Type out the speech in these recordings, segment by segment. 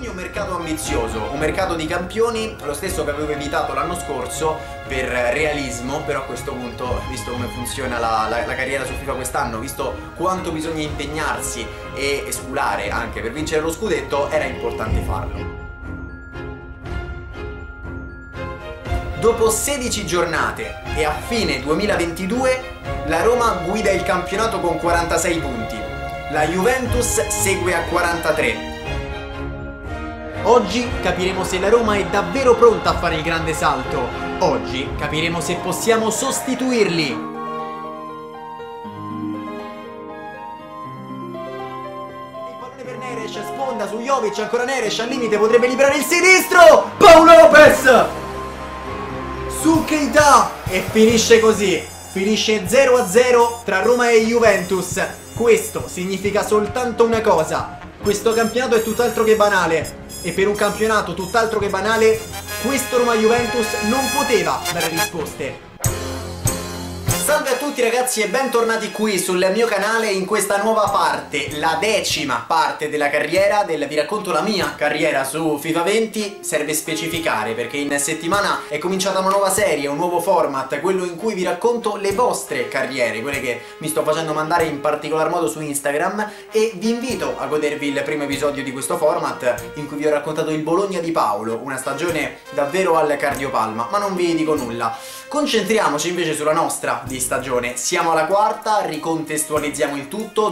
un mercato ambizioso, un mercato di campioni, lo stesso che avevo evitato l'anno scorso per realismo, però a questo punto, visto come funziona la carriera su FIFA quest'anno, visto quanto bisogna impegnarsi e esculare anche per vincere lo scudetto, era importante farlo. Dopo 16 giornate e a fine 2022 la Roma guida il campionato con 46 punti, la Juventus segue a 43. Oggi capiremo se la Roma è davvero pronta a fare il grande salto. Oggi capiremo se possiamo sostituirli. Il pallone per Neres, sponda su Jovic, ancora Neres al limite, potrebbe liberare il sinistro. Paolo Lopez su Keita e finisce così. Finisce 0-0 tra Roma e Juventus. Questo significa soltanto una cosa: questo campionato è tutt'altro che banale. E per un campionato tutt'altro che banale, questo Roma-Juventus non poteva dare risposte. Salve a tutti ragazzi e bentornati qui sul mio canale in questa nuova parte, la 10ª parte della carriera, vi racconto la mia carriera su FIFA 20. Serve specificare perché in settimana è cominciata una nuova serie, un nuovo format, quello in cui vi racconto le vostre carriere, quelle che mi sto facendo mandare in particolar modo su Instagram, e vi invito a godervi il primo episodio di questo format in cui vi ho raccontato il Bologna di Paolo, una stagione davvero al cardiopalma, ma non vi dico nulla. Concentriamoci invece sulla nostra di stagione. Siamo alla quarta, ricontestualizziamo il tutto,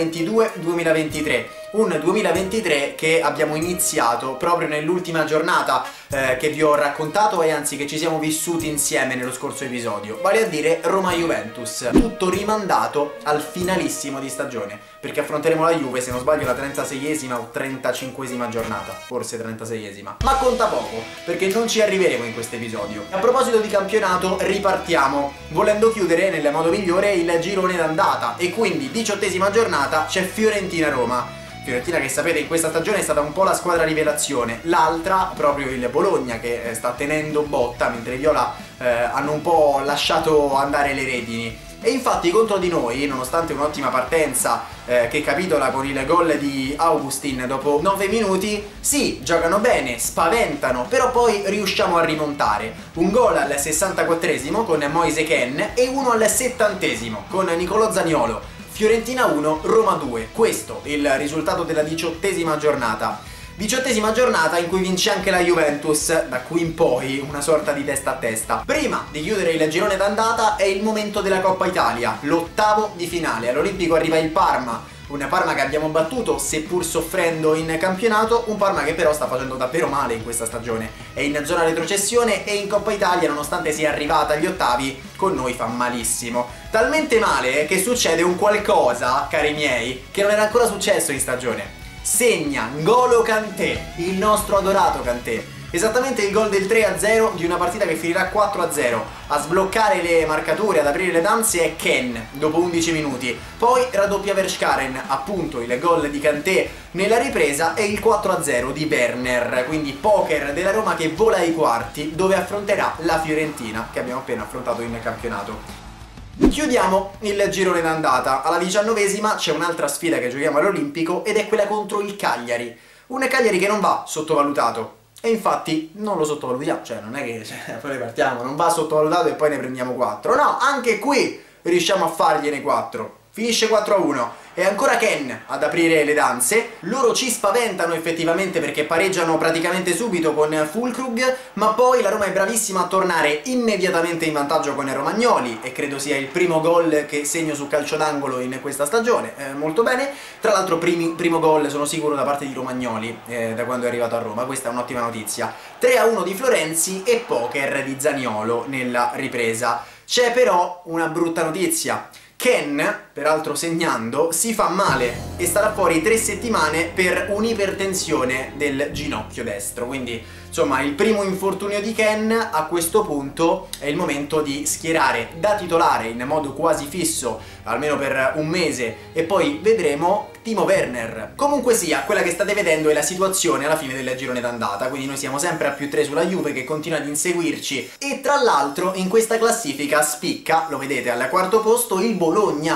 2022-2023. Un 2023 che abbiamo iniziato proprio nell'ultima giornata che vi ho raccontato e anzi che ci siamo vissuti insieme nello scorso episodio, vale a dire Roma-Juventus. Tutto rimandato al finalissimo di stagione, perché affronteremo la Juve, se non sbaglio, la 36esima o 35esima giornata, forse 36esima. Ma conta poco, perché non ci arriveremo in questo episodio. A proposito di campionato, ripartiamo, volendo chiudere nel modo migliore il girone d'andata, e quindi 18esima giornata c'è Fiorentina-Roma. Fiorentina che sapete in questa stagione è stata un po' la squadra rivelazione, l'altra proprio il Bologna che sta tenendo botta mentre i viola hanno un po' lasciato andare le redini. E infatti contro di noi, nonostante un'ottima partenza che capitola con il gol di Augustin dopo 9 minuti, sì, giocano bene, spaventano, però poi riusciamo a rimontare. Un gol al 64esimo con Moise Kean e uno al 70esimo con Nicolò Zaniolo. Fiorentina 1, Roma 2, questo è il risultato della 18esima giornata. 18esima giornata in cui vince anche la Juventus, da qui in poi una sorta di testa a testa. Prima di chiudere il girone d'andata è il momento della Coppa Italia, l'8avo di finale. All'Olimpico arriva il Parma. Una Parma che abbiamo battuto seppur soffrendo in campionato, un Parma che però sta facendo davvero male in questa stagione. È in zona retrocessione e in Coppa Italia, nonostante sia arrivata agli ottavi, con noi fa malissimo. Talmente male che succede un qualcosa, cari miei, che non era ancora successo in stagione. Segna N'Golo Kanté, il nostro adorato Kanté. Esattamente il gol del 3-0 di una partita che finirà 4-0. A sbloccare le marcature, ad aprire le danze è Kean dopo 11 minuti. Poi raddoppia Verscharen, appunto il gol di Kanté nella ripresa, e il 4-0 di Werner. Quindi poker della Roma che vola ai quarti, dove affronterà la Fiorentina che abbiamo appena affrontato in campionato. Chiudiamo il girone d'andata. Alla 19esima c'è un'altra sfida che giochiamo all'Olimpico ed è quella contro il Cagliari. Un Cagliari che non va sottovalutato. E infatti non lo sottovalutiamo, cioè non è che poi partiamo, non va sottovalutato e poi ne prendiamo 4. No, anche qui riusciamo a fargliene 4. Finisce 4-1. E ancora Kean ad aprire le danze. Loro ci spaventano effettivamente perché pareggiano praticamente subito con Füllkrug, ma poi la Roma è bravissima a tornare immediatamente in vantaggio con Romagnoli, e credo sia il primo gol che segno su calcio d'angolo in questa stagione. Molto bene. Tra l'altro primo gol sono sicuro da parte di Romagnoli da quando è arrivato a Roma, questa è un'ottima notizia. 3-1 di Florenzi e poker di Zaniolo nella ripresa. C'è però una brutta notizia. Kean, peraltro segnando, si fa male e starà fuori 3 settimane per un'ipertensione del ginocchio destro. Quindi, insomma, il primo infortunio di Kean. A questo punto è il momento di schierare da titolare in modo quasi fisso, almeno per un mese, e poi vedremo Timo Werner. Comunque sia, quella che state vedendo è la situazione alla fine del girone d'andata, quindi noi siamo sempre a +3 sulla Juve che continua ad inseguirci, e tra l'altro in questa classifica spicca, lo vedete al quarto posto, il Bologna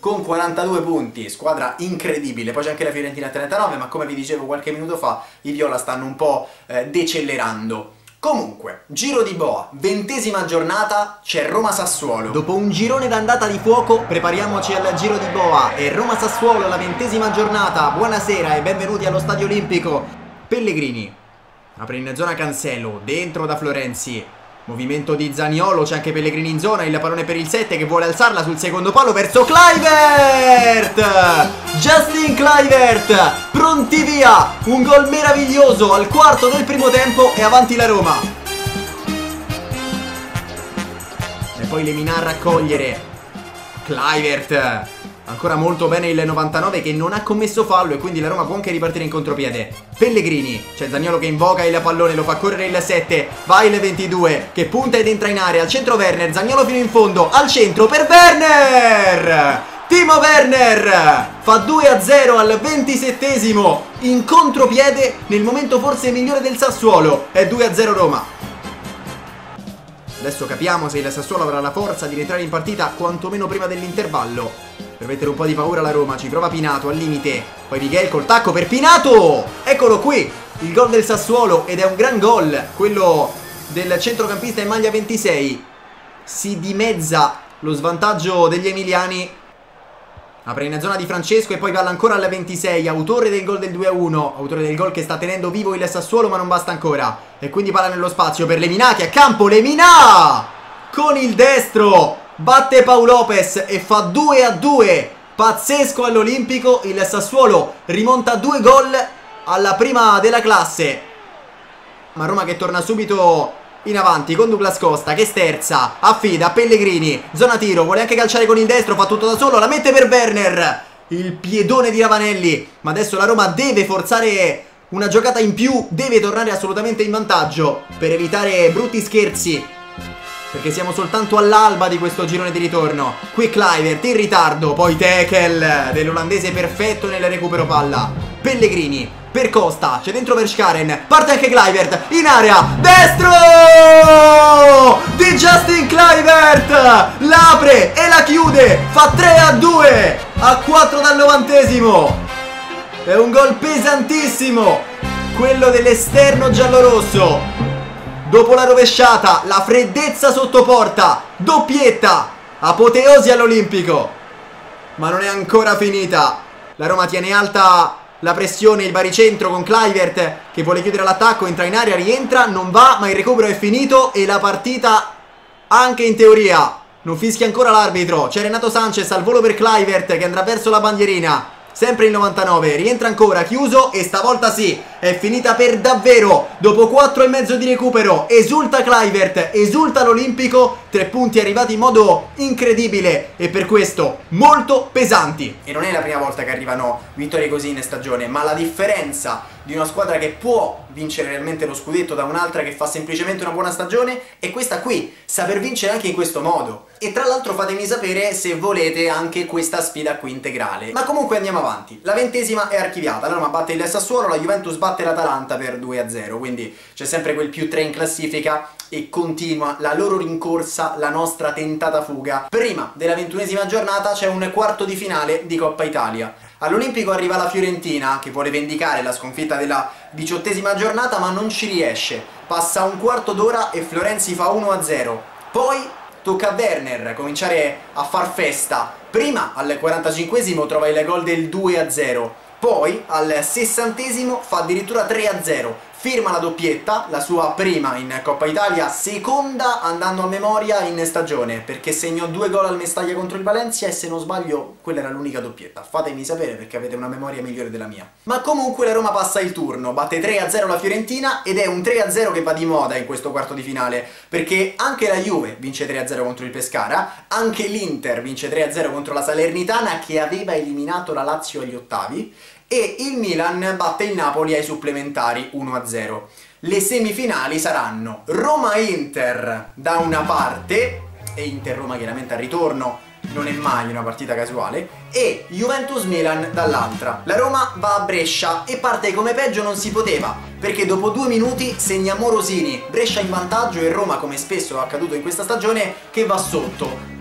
con 42 punti, squadra incredibile. Poi c'è anche la Fiorentina a 39, ma come vi dicevo qualche minuto fa, i viola stanno un po' decelerando. Comunque, giro di boa, 20ª giornata, c'è Roma-Sassuolo. Dopo un girone d'andata di fuoco, prepariamoci al giro di boa. E Roma-Sassuolo, la 20ª giornata. Buonasera e benvenuti allo Stadio Olimpico. Pellegrini apre in zona Cancelo, dentro da Florenzi. Movimento di Zaniolo, c'è anche Pellegrini in zona, il pallone per il 7 che vuole alzarla sul secondo palo verso Kluivert! Justin Kluivert, pronti via! Un gol meraviglioso al quarto del primo tempo e avanti la Roma. E poi Lemina a raccogliere. Kluivert, ancora molto bene il 99 che non ha commesso fallo e quindi la Roma può anche ripartire in contropiede. Pellegrini, c'è Zaniolo che invoca il pallone, lo fa correre il 7, va il 22 che punta ed entra in area, al centro Werner, Zaniolo fino in fondo, al centro per Werner! Timo Werner fa 2-0 al 27esimo in contropiede nel momento forse migliore del Sassuolo, è 2-0 Roma. Adesso capiamo se il Sassuolo avrà la forza di rientrare in partita quantomeno prima dell'intervallo. Per mettere un po' di paura alla Roma, ci prova Pinato al limite. Poi Miguel col tacco per Pinato! Eccolo qui, il gol del Sassuolo ed è un gran gol, quello del centrocampista in maglia 26. Si dimezza lo svantaggio degli emiliani. Apre in zona di Francesco e poi palla ancora al 26, autore del gol del 2-1, autore del gol che sta tenendo vivo il Sassuolo ma non basta ancora. E quindi palla nello spazio per Lemina che a campo, Lemina! Con il destro batte Pau Lopez e fa 2-2, pazzesco all'Olimpico, il Sassuolo rimonta 2 gol alla prima della classe. Ma Roma che torna subito in avanti con Douglas Costa che sterza, affida a Pellegrini, zona tiro, vuole anche calciare con il destro, fa tutto da solo, la mette per Werner, il piedone di Ravanelli. Ma adesso la Roma deve forzare una giocata in più, deve tornare assolutamente in vantaggio per evitare brutti scherzi, perché siamo soltanto all'alba di questo girone di ritorno. Qui Kluivert in ritardo, poi tackle dell'olandese perfetto nel recupero palla. Pellegrini per Costa, c'è dentro Verscharen, parte anche Kluivert, in area, destro di Justin Kluivert, l'apre e la chiude, fa 3-2 a 4 dal 90esimo. È un gol pesantissimo, quello dell'esterno giallorosso. Dopo la rovesciata, la freddezza sotto porta, doppietta, apoteosi all'Olimpico. Ma non è ancora finita, la Roma tiene alta la pressione, il baricentro con Kluivert che vuole chiudere l'attacco, entra in area, rientra, non va, ma il recupero è finito e la partita anche in teoria non fischia ancora l'arbitro. C'è Renato Sanchez al volo per Kluivert che andrà verso la bandierina, sempre il 99, rientra ancora, chiuso e stavolta sì, è finita per davvero. Dopo 4,5 di recupero esulta Kluivert, esulta l'Olimpico, 3 punti arrivati in modo incredibile e per questo molto pesanti. E non è la prima volta che arrivano vittorie così in stagione, ma la differenza di una squadra che può vincere realmente lo scudetto da un'altra che fa semplicemente una buona stagione è questa qui, saper vincere anche in questo modo. E tra l'altro fatemi sapere se volete anche questa sfida qui integrale. Ma comunque andiamo avanti, la 20ª è archiviata, la Roma batte il Sassuolo, la Juventus batte l'Atalanta per 2-0, quindi c'è sempre quel +3 in classifica e continua la loro rincorsa, la nostra tentata fuga. Prima della 21ª giornata c'è un quarto di finale di Coppa Italia. All'Olimpico arriva la Fiorentina che vuole vendicare la sconfitta della 18ª giornata ma non ci riesce. Passa un quarto d'ora e Florenzi fa 1-0. Poi tocca a Werner cominciare a far festa. Prima al 45esimo trova il gol del 2-0. Poi al 60esimo fa addirittura 3-0. Firma la doppietta, la sua prima in Coppa Italia, seconda andando a memoria in stagione, perché segnò 2 gol al Mestaglia contro il Valencia e se non sbaglio quella era l'unica doppietta. Fatemi sapere perché avete una memoria migliore della mia. Ma comunque la Roma passa il turno, batte 3-0 la Fiorentina ed è un 3-0 che va di moda in questo quarto di finale, perché anche la Juve vince 3-0 contro il Pescara, anche l'Inter vince 3-0 contro la Salernitana che aveva eliminato la Lazio agli ottavi, e il Milan batte il Napoli ai supplementari 1-0. Le semifinali saranno Roma-Inter da una parte, e Inter-Roma chiaramente al ritorno non è mai una partita casuale, e Juventus-Milan dall'altra. La Roma va a Brescia e parte come peggio non si poteva, perché dopo 2 minuti segna Morosini, Brescia in vantaggio e Roma, come spesso è accaduto in questa stagione, che va sotto.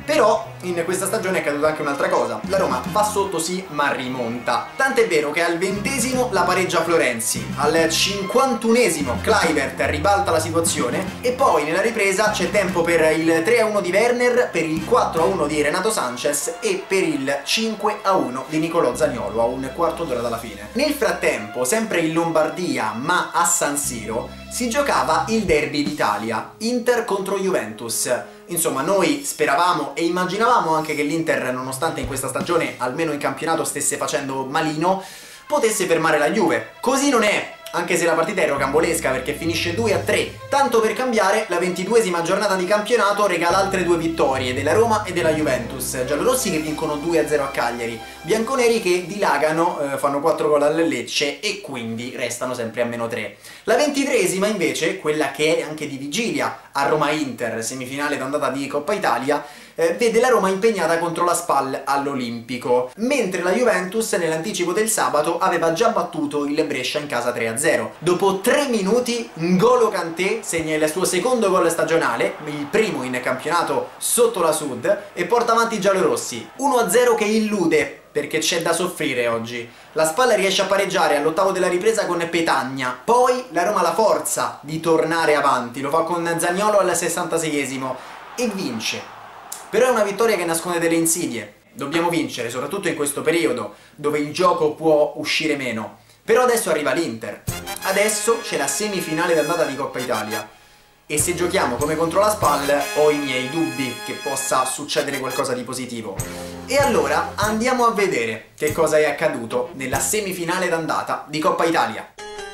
Però in questa stagione è accaduta anche un'altra cosa. La Roma va sotto sì, ma rimonta. Tant'è vero che al 20° la pareggia Florenzi, al 51° Kluivert ribalta la situazione e poi nella ripresa c'è tempo per il 3-1 di Werner, per il 4-1 di Renato Sanchez e per il 5-1 di Nicolò Zaniolo a un quarto d'ora dalla fine. Nel frattempo, sempre in Lombardia ma a San Siro, si giocava il derby d'Italia, Inter contro Juventus. Insomma, noi speravamo e immaginavamo anche che l'Inter, nonostante in questa stagione, almeno in campionato, stesse facendo malino, potesse fermare la Juve. Così non è, anche se la partita è rocambolesca perché finisce 2-3. Tanto per cambiare, la 22ª giornata di campionato regala altre 2 vittorie, della Roma e della Juventus. Giallorossi che vincono 2-0 a Cagliari, bianconeri che dilagano, fanno 4 gol al Lecce e quindi restano sempre a -3. La 23ª invece, quella che è anche di vigilia a Roma-Inter, semifinale d'andata di Coppa Italia, vede la Roma impegnata contro la SPAL all'Olimpico, mentre la Juventus nell'anticipo del sabato aveva già battuto il Brescia in casa 3-0. Dopo 3 minuti N'Golo Kanté segna il suo secondo gol stagionale, il primo in campionato sotto la Sud, e porta avanti i giallorossi. 1-0 che illude, perché c'è da soffrire oggi. La SPAL riesce a pareggiare all'8° della ripresa con Petagna, poi la Roma ha la forza di tornare avanti, lo fa con Zaniolo al 66° e vince. Però è una vittoria che nasconde delle insidie. Dobbiamo vincere, soprattutto in questo periodo, dove il gioco può uscire meno. Però adesso arriva l'Inter. Adesso c'è la semifinale d'andata di Coppa Italia. E se giochiamo come contro la SPAL, ho i miei dubbi che possa succedere qualcosa di positivo. E allora andiamo a vedere che cosa è accaduto nella semifinale d'andata di Coppa Italia.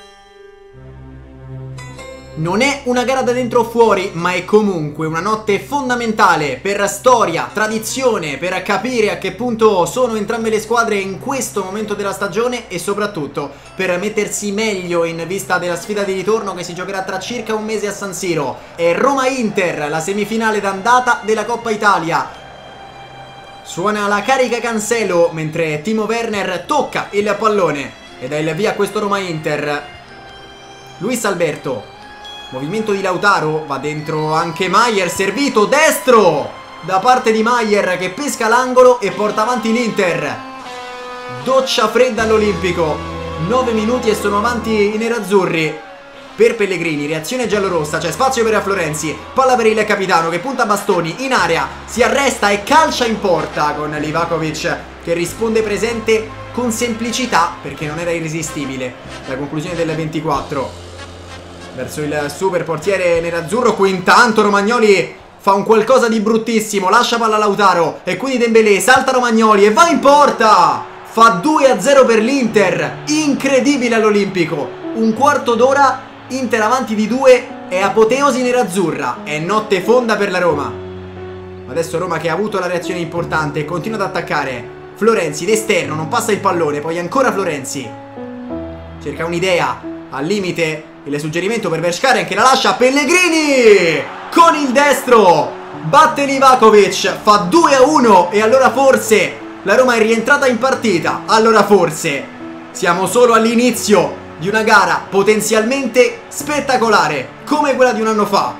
Non è una gara da dentro o fuori, ma è comunque una notte fondamentale per storia, tradizione, per capire a che punto sono entrambe le squadre in questo momento della stagione e soprattutto per mettersi meglio in vista della sfida di ritorno che si giocherà tra circa un mese a San Siro. È Roma-Inter, la semifinale d'andata della Coppa Italia. Suona la carica Cancelo mentre Timo Werner tocca il pallone e dà il via a questo Roma-Inter. Luis Alberto. Movimento di Lautaro, va dentro anche Maier, servito destro da parte di Maier che pesca l'angolo e porta avanti l'Inter. Doccia fredda all'Olimpico, 9 minuti e sono avanti i nerazzurri. Per Pellegrini, reazione giallorossa, c'è spazio per Florenzi, palla per il capitano che punta bastoni in area, si arresta e calcia in porta con Livakovic che risponde presente con semplicità perché non era irresistibile. La conclusione del 24. Verso il super portiere nerazzurro, qui intanto Romagnoli fa un qualcosa di bruttissimo, lascia palla a Lautaro e quindi Dembélé, salta Romagnoli e va in porta! Fa 2-0 per l'Inter, incredibile all'Olimpico, un quarto d'ora, Inter avanti di 2 e apoteosi nerazzurra, è notte fonda per la Roma. Adesso Roma che ha avuto la reazione importante, continua ad attaccare, Florenzi d'esterno, non passa il pallone, poi ancora Florenzi, cerca un'idea, al limite il suggerimento per Verscharen che la lascia a Pellegrini con il destro, batte Livakovic, fa 2-1 e allora forse la Roma è rientrata in partita, allora forse siamo solo all'inizio di una gara potenzialmente spettacolare come quella di un anno fa.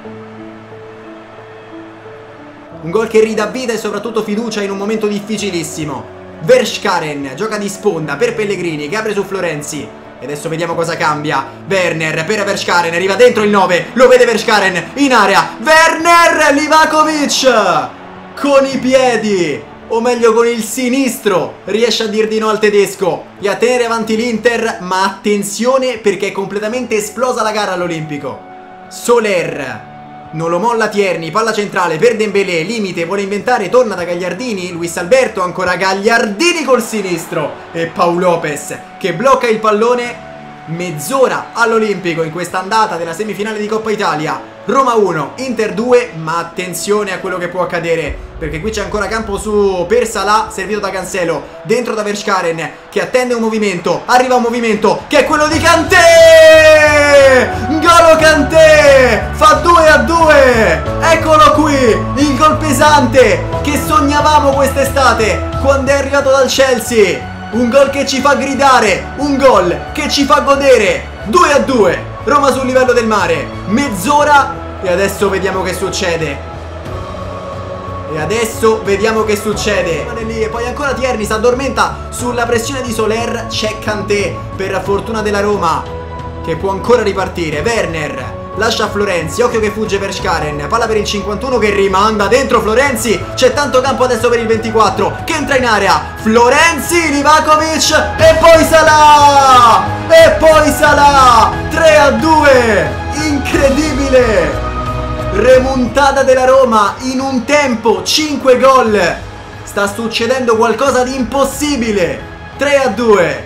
Un gol che ridà vita e soprattutto fiducia in un momento difficilissimo. Verscharen gioca di sponda per Pellegrini che apre su Florenzi. E adesso vediamo cosa cambia. Werner per Verscharen, arriva dentro il 9, lo vede Verscharen in area. Werner, Livakovic con i piedi, o meglio con il sinistro, riesce a dir di no al tedesco e a tenere avanti l'Inter. Ma attenzione perché è completamente esplosa la gara all'Olimpico. Soler non lo molla Tierney, palla centrale per Dembélé, limite, vuole inventare, torna da Gagliardini, Luis Alberto, ancora Gagliardini col sinistro e Pau Lopez che blocca il pallone. Mezz'ora all'Olimpico in questa andata della semifinale di Coppa Italia. Roma 1, Inter 2, ma attenzione a quello che può accadere perché qui c'è ancora campo su per Salah, servito da Cancelo, dentro da Verscharen che attende un movimento, arriva un movimento che è quello di Kanté! N'Golo Kanté fa 2-2, eccolo qui, il gol pesante che sognavamo quest'estate quando è arrivato dal Chelsea. Un gol che ci fa gridare, un gol che ci fa godere. 2-2, Roma sul livello del mare, mezz'ora e adesso vediamo che succede. E adesso vediamo che succede. E poi ancora Tierney si addormenta sulla pressione di Soler. C'è Kanté per fortuna della Roma, che può ancora ripartire. Werner lascia Florenzi, occhio che fugge per Škaren. Palla per il 51 che rimanda dentro Florenzi. C'è tanto campo adesso per il 24 che entra in area. Florenzi, Livakovic e poi Salah. E poi Salah. 3-2. Incredibile. Remontata della Roma in un tempo, 5 gol. Sta succedendo qualcosa di impossibile. 3-2.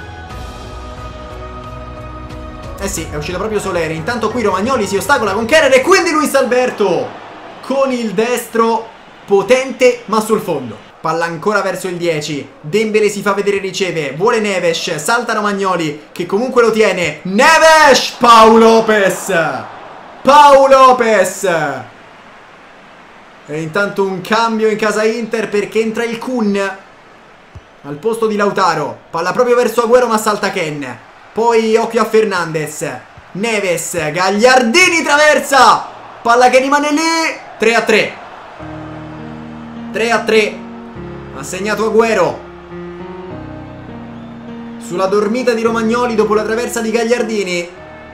Eh sì, è uscito proprio Soler. Intanto qui Romagnoli si ostacola con Kehrer e quindi Luis Alberto con il destro potente ma sul fondo. Palla ancora verso il 10. Dembele si fa vedere e riceve. Vuole Neves, salta Romagnoli che comunque lo tiene. Neves! Pau Lopez! Pau Lopez! E intanto un cambio in casa Inter perché entra il Kun al posto di Lautaro. Palla proprio verso Agüero ma salta Ken. Poi occhio a Fernandes. Neves, Gagliardini traversa. Palla che rimane lì. 3-3. 3-3. Ha segnato Agüero sulla dormita di Romagnoli dopo la traversa di Gagliardini.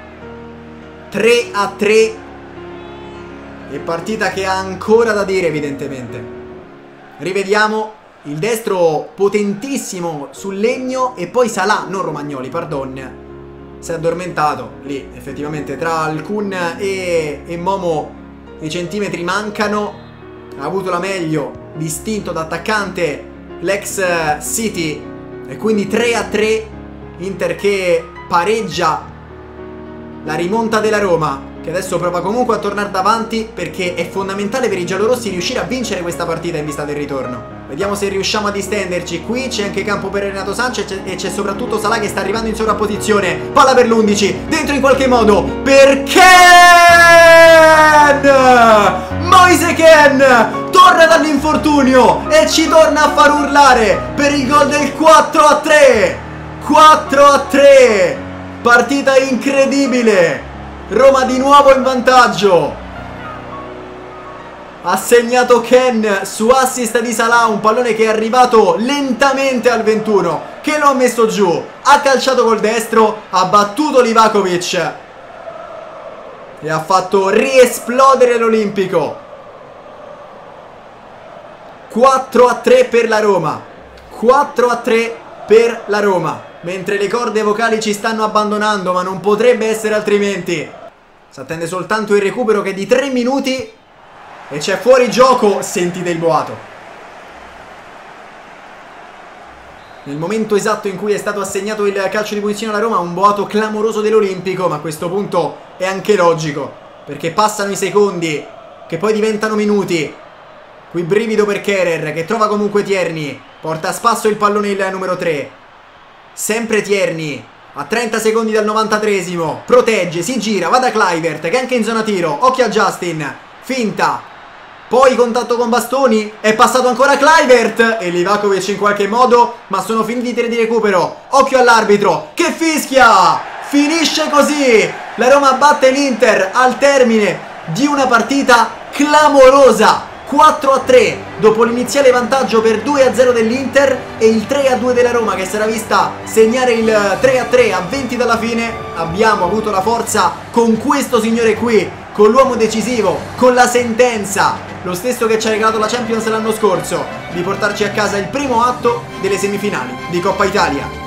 3-3. E partita che ha ancora da dire evidentemente. Rivediamo il destro potentissimo sul legno. E poi Salah, non Romagnoli, pardon. Si è addormentato lì. Effettivamente tra Alcun e Momo i centimetri mancano. Ha avuto la meglio distinto da attaccante l'ex City. E quindi 3-3. Inter che pareggia la rimonta della Roma, che adesso prova comunque a tornare davanti perché è fondamentale per i giallorossi riuscire a vincere questa partita in vista del ritorno. Vediamo se riusciamo a distenderci. Qui c'è anche campo per Renato Sanchez e c'è soprattutto Salah che sta arrivando in sovrapposizione. Palla per l'11, dentro in qualche modo per Ken! Moise Ken torna dall'infortunio e ci torna a far urlare per il gol del 4-3. 4-3. Partita incredibile. Roma di nuovo in vantaggio. Ha segnato Ken su assist di Salah. Un pallone che è arrivato lentamente al 21, che lo ha messo giù. Ha calciato col destro, ha battuto Livakovic e ha fatto riesplodere l'Olimpico. 4-3 per la Roma. 4-3 per la Roma. Mentre le corde vocali ci stanno abbandonando, ma non potrebbe essere altrimenti. Si attende soltanto il recupero che è di 3 minuti e c'è fuori gioco. Sentite il boato. Nel momento esatto in cui è stato assegnato il calcio di punizione alla Roma, un boato clamoroso dell'Olimpico, ma a questo punto è anche logico, perché passano i secondi che poi diventano minuti. Qui brivido per Kehrer che trova comunque Tierney. Porta a spasso il pallone il numero 3. Sempre Tierney a 30 secondi dal 93esimo. Protegge, si gira, va da Kluivert che è anche in zona tiro. Occhio a Justin, finta. Poi contatto con Bastoni. È passato ancora Kluivert e Livakovic in qualche modo, ma sono finiti i tiri di recupero. Occhio all'arbitro che fischia. Finisce così. La Roma batte l'Inter al termine di una partita clamorosa. 4-3 dopo l'iniziale vantaggio per 2-0 dell'Inter e il 3-2 della Roma, che si era vista segnare il 3-3 a 20 dalla fine. Abbiamo avuto la forza con questo signore qui, con l'uomo decisivo, con la sentenza, lo stesso che ci ha regalato la Champions l'anno scorso, di portarci a casa il primo atto delle semifinali di Coppa Italia.